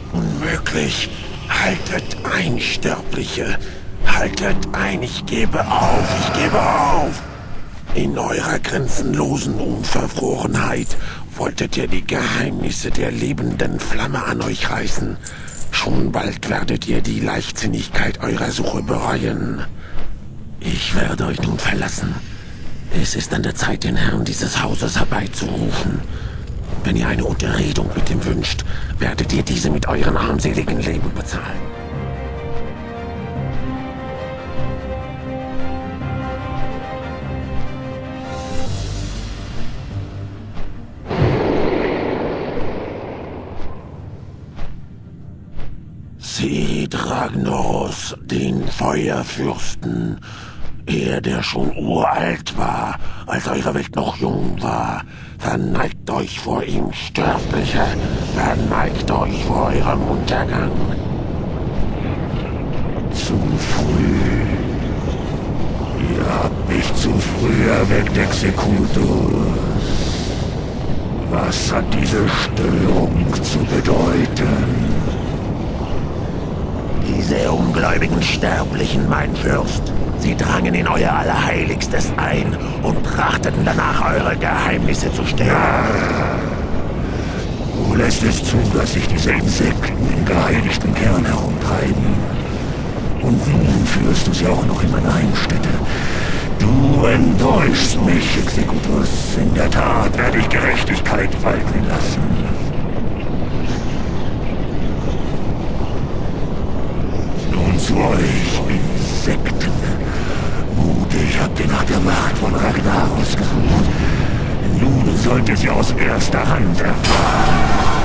Unmöglich. Haltet ein, Sterbliche. Haltet ein, ich gebe auf, ich gebe auf. In eurer grenzenlosen Unverfrorenheit wolltet ihr die Geheimnisse der lebenden Flamme an euch reißen. Schon bald werdet ihr die Leichtsinnigkeit eurer Suche bereuen. Ich werde euch nun verlassen. Es ist an der Zeit, den Herrn dieses Hauses herbeizurufen. Wenn ihr eine Unterredung mit ihm wünscht, werdet ihr diese mit euren armseligen Leben bezahlen. Seht Ragnaros, den Feuerfürsten, er, der schon uralt war, als eure Welt noch jung war. Verneigt euch vor ihm, Sterbliche, verneigt euch vor eurem Untergang. Zu früh. Ihr habt mich zu früh erweckt, Exekutus. Was hat diese Störung zu bedeuten? Diese ungläubigen Sterblichen, mein Fürst, sie drangen in euer Allerheiligstes ein und trachteten danach, eure Geheimnisse zu stehlen. Du lässt es zu, dass sich diese Insekten im geheiligten Kern herumtreiben. Und nun führst du sie auch noch in meine Heimstätte. Du enttäuschst mich, Exekutus. In der Tat werde ich Gerechtigkeit walten lassen. Zu euch, Insekten. Mutig habt ihr nach der Macht von Ragnaros gesucht. Nun sollt ihr sie aus erster Hand erfahren.